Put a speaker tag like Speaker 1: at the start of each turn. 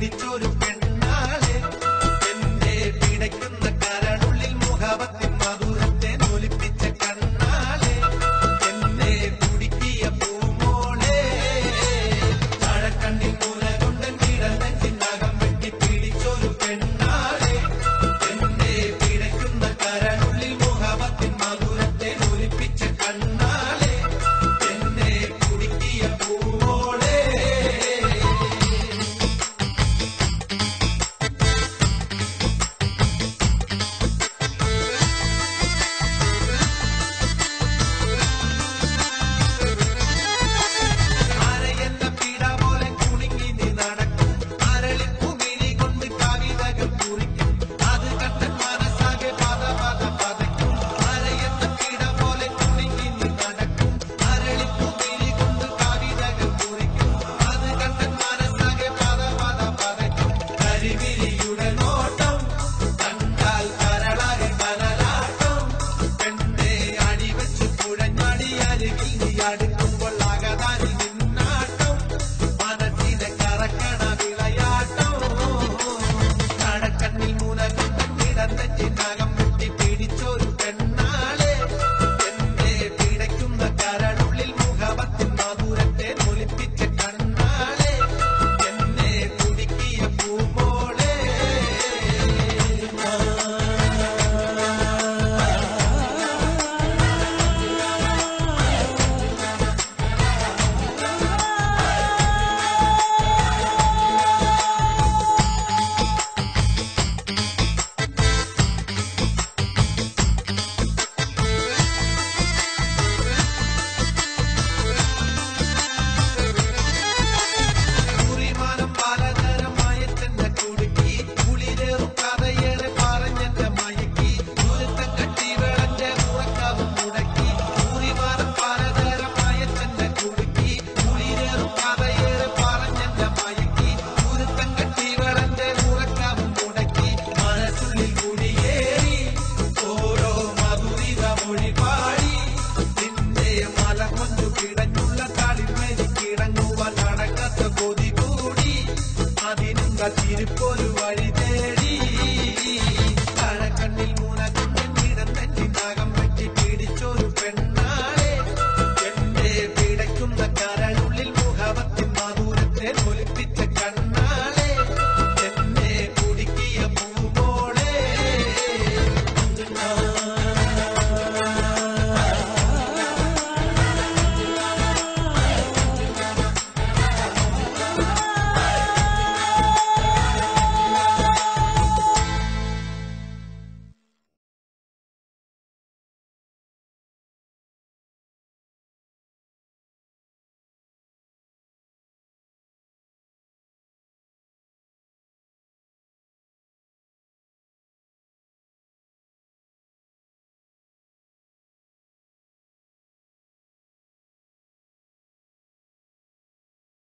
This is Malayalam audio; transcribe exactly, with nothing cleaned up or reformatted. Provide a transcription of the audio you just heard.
Speaker 1: പിടിച്ചൊരു പെണ്ണാളെ എന്നെ പിടയ്ക്കുന്ന കരളുള്ളിൽ മുഖവത്തിൻ മധുരത്തെ നൊലിപ്പിച്ച കണ്ണാളെ എന്നെ കുടുക്കിയ പൂമോളെ മഴക്കണ്ണിൽ മൂല കൊണ്ട് കിടന്നകം വെട്ടി പിടിച്ചൊരു പെണ്ണാളെ എന്നെ പിടയ്ക്കുന്ന കരളുള്ളിൽ മുഖവത്തിൻ മധുരത്തെ നൊലിപ്പിച്ച കണ്ണാളെ എന്നെ കുടുക്കിയ പൂമോളെ അടുക്കുമ്പോൾ ആകതാരി നിന്നാട്ടം മനസ്സിലെ കറക്കണ വിളയാട്ടം കടക്കണ്ണിൽ മൂല കൊണ്ട് കിടന്ന ചിന്നകം വെട്ടി പിടിച്ചൊരു പെണ്ണാളെ എന്നെ പിടയ്ക്കുന്ന കരളുള്ളിൽ മുഖവത്തിൻ മധുരത്തെ നൊലിപ്പിച്ച കണ്ണാളെ എന്നെ കുടുക്കിയ പൂമോളെ കിടങ്ങുവാൻ നടക്കാത്ത കൊതി കൂടി അതിനുള്ള തിരുപ്പൊരു